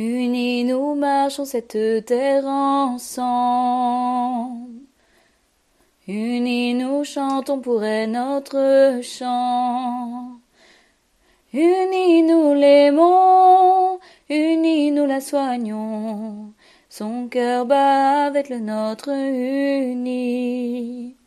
Unis nous marchons cette terre ensemble. Unis nous chantons pour elle notre chant. Unis nous l'aimons, unis nous la soignons. Son cœur bat avec le nôtre unis.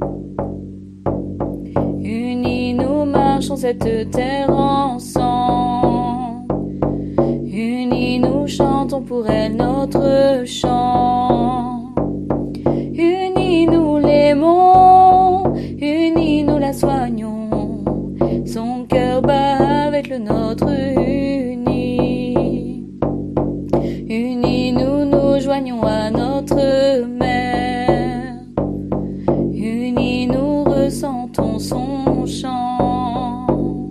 Unis nous marchons cette terre ensemble. Unis nous chantons pour elle notre chant. Unis nous l'aimons, unis nous la soignons. Son cœur bat avec le nôtre unis. Unis nous nous joignons à notre mère. Unis nous ressentons son chant.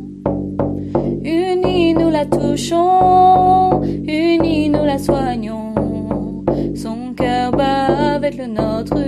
Unis nous la touchons, unis nous la soignons. Son cœur bat avec le nôtre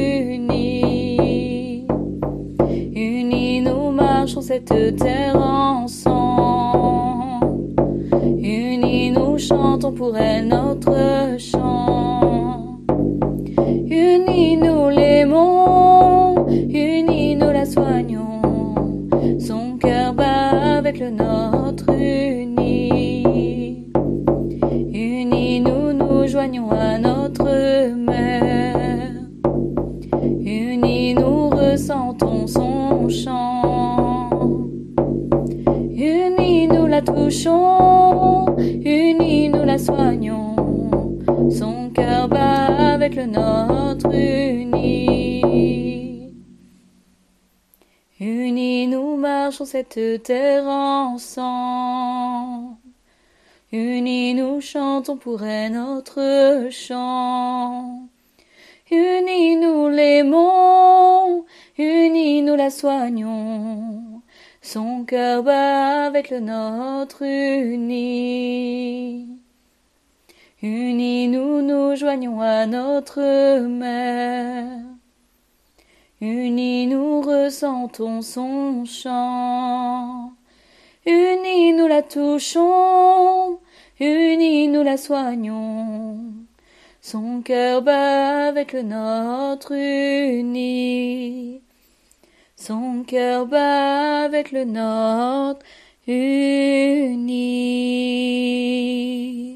unis. Unis nous marchons cette terre ensemble. Unis nous chantons pour elle notre chant. Unis nous l'aimons, unis nous la soignons. Son cœur bat avec le nôtre unis. Unis nous nous joignons à notre mère. Unis nous ressentons son chant. Unis nous la touchons, unis nous la soignons. Son cœur bat avec le nôtre unis. Unis nous marchons cette terre ensemble. Unis nous chantons pour elle notre chant. Unis nous l'aimons, unis nous la soignons. Son cœur bat avec le nôtre unis. Unis nous nous joignons à notre mère. Unis nous ressentons son chant. Unis nous la touchons, unis nous la soignons. Son cœur bat avec le nôtre unis. Son cœur bat avec le nôtre unis.